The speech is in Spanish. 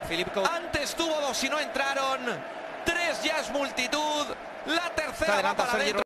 Antes tuvo 2 y no entraron. 3 ya es multitud. La tercera va para adentro.